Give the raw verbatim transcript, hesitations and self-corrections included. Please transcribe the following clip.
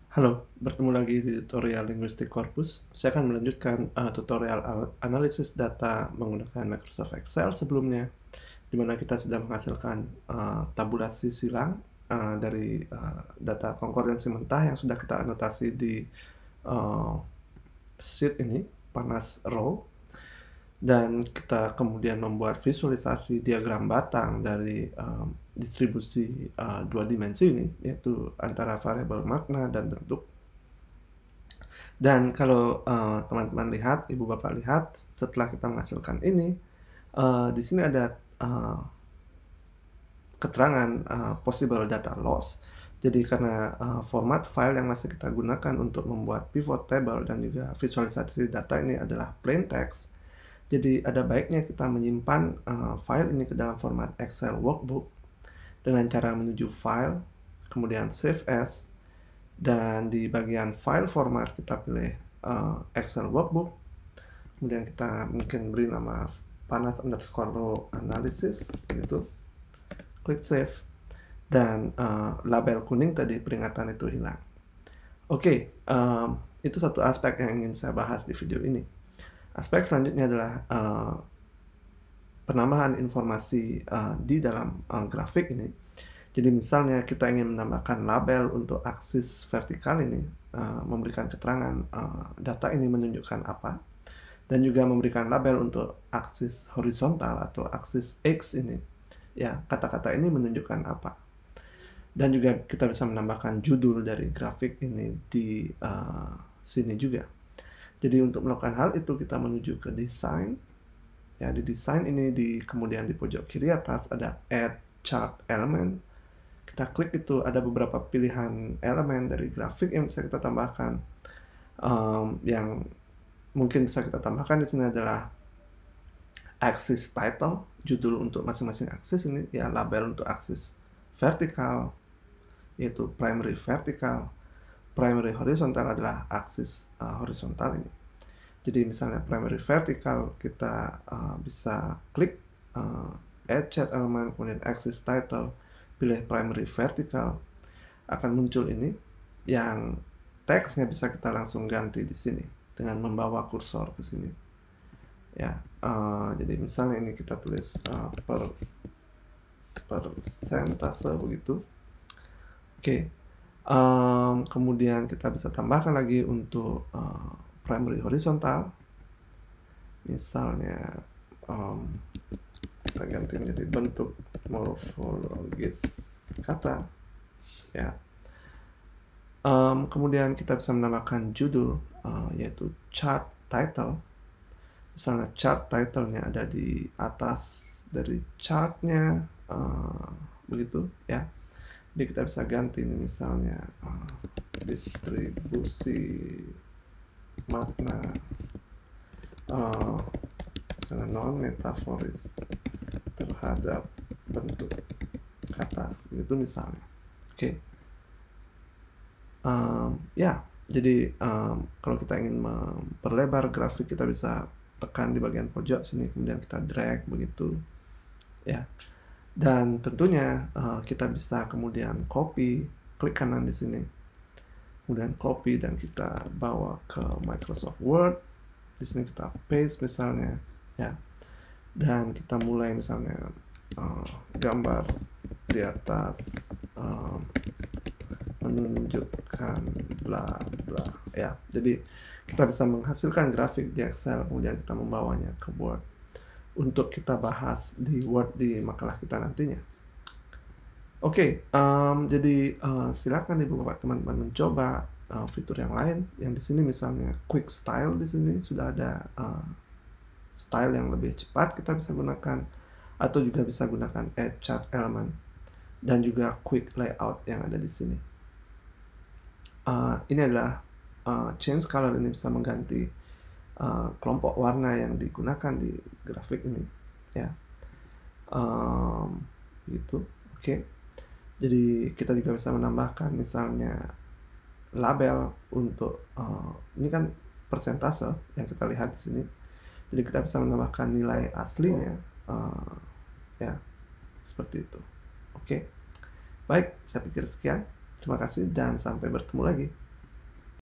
Halo, bertemu lagi di tutorial Linguistic Corpus. Saya akan melanjutkan uh, tutorial al- analisis data menggunakan Microsoft Excel sebelumnya, di mana kita sudah menghasilkan uh, tabulasi silang uh, dari uh, data konkordansi mentah yang sudah kita anotasi di uh, sheet ini, panas row, dan kita kemudian membuat visualisasi diagram batang dari um, distribusi uh, dua dimensi ini, yaitu antara variabel makna dan bentuk. Dan kalau uh, teman-teman lihat, ibu bapak lihat, setelah kita menghasilkan ini, uh, di sini ada uh, keterangan uh, possible data loss. Jadi karena uh, format file yang masih kita gunakan untuk membuat pivot table dan juga visualisasi data ini adalah plain text. Jadi ada baiknya kita menyimpan uh, file ini ke dalam format Excel workbook dengan cara menuju file, kemudian save as, dan di bagian file format kita pilih uh, Excel workbook, kemudian kita mungkin beri nama panas underscore row analysis gitu, klik save, dan uh, label kuning tadi peringatan itu hilang. Oke, okay, um, itu satu aspek yang ingin saya bahas di video ini. Aspek selanjutnya adalah uh, penambahan informasi uh, di dalam uh, grafik ini. Jadi misalnya kita ingin menambahkan label untuk aksis vertikal ini, uh, memberikan keterangan uh, data ini menunjukkan apa, dan juga memberikan label untuk aksis horizontal atau aksis X ini, ya kata-kata ini menunjukkan apa. Dan juga kita bisa menambahkan judul dari grafik ini di uh, sini juga. Jadi untuk melakukan hal itu kita menuju ke desain. Ya, di desain ini di kemudian di pojok kiri atas ada add chart element. Kita klik itu, ada beberapa pilihan elemen dari grafik yang bisa kita tambahkan. Um, yang mungkin bisa kita tambahkan di sini adalah axis title, judul untuk masing-masing aksis ini, ya label untuk aksis vertikal, yaitu primary vertikal. Primary horizontal adalah aksis uh, horizontal ini. Jadi misalnya primary vertikal, kita uh, bisa klik uh, add chart element, kemudian axis title, pilih primary vertical, akan muncul ini yang teksnya bisa kita langsung ganti di sini dengan membawa kursor ke sini. Ya, uh, jadi misalnya ini kita tulis uh, per persentase begitu. Oke, okay. um, kemudian kita bisa tambahkan lagi untuk uh, primary horizontal. Misalnya um, kita ganti menjadi bentuk morfologis kata, ya. Um, kemudian kita bisa menambahkan judul, uh, yaitu chart title. Misalnya chart title-nya ada di atas dari chartnya, uh, begitu, ya. Jadi kita bisa ganti ini misalnya uh, distribusi makna uh, misalnya non-metaforis terhadap bentuk kata, begitu misalnya. Oke, okay. um, ya jadi um, kalau kita ingin memperlebar grafik, kita bisa tekan di bagian pojok sini, kemudian kita drag begitu, ya. Dan tentunya uh, kita bisa kemudian copy, klik kanan di sini, kemudian copy dan kita bawa ke Microsoft Word. Di sini kita paste misalnya, ya. Dan kita mulai misalnya uh, gambar di atas uh, menunjukkan bla bla, ya. Jadi kita bisa menghasilkan grafik di Excel, kemudian kita membawanya ke Word untuk kita bahas di Word di makalah kita nantinya. Oke, okay, um, jadi uh, silakan ibu bapak teman-teman mencoba uh, fitur yang lain. Yang di sini misalnya quick style, di sini sudah ada uh, style yang lebih cepat kita bisa gunakan, atau juga bisa gunakan add chart element, dan juga quick layout yang ada di sini. Uh, ini adalah uh, change color, ini bisa mengganti Uh, kelompok warna yang digunakan di grafik ini, ya. Um, gitu, oke. Okay. Jadi kita juga bisa menambahkan misalnya label untuk uh, ini kan persentase yang kita lihat di sini. Jadi kita bisa menambahkan nilai aslinya, uh, ya seperti itu. Oke, okay. Baik, saya pikir sekian. Terima kasih dan sampai bertemu lagi.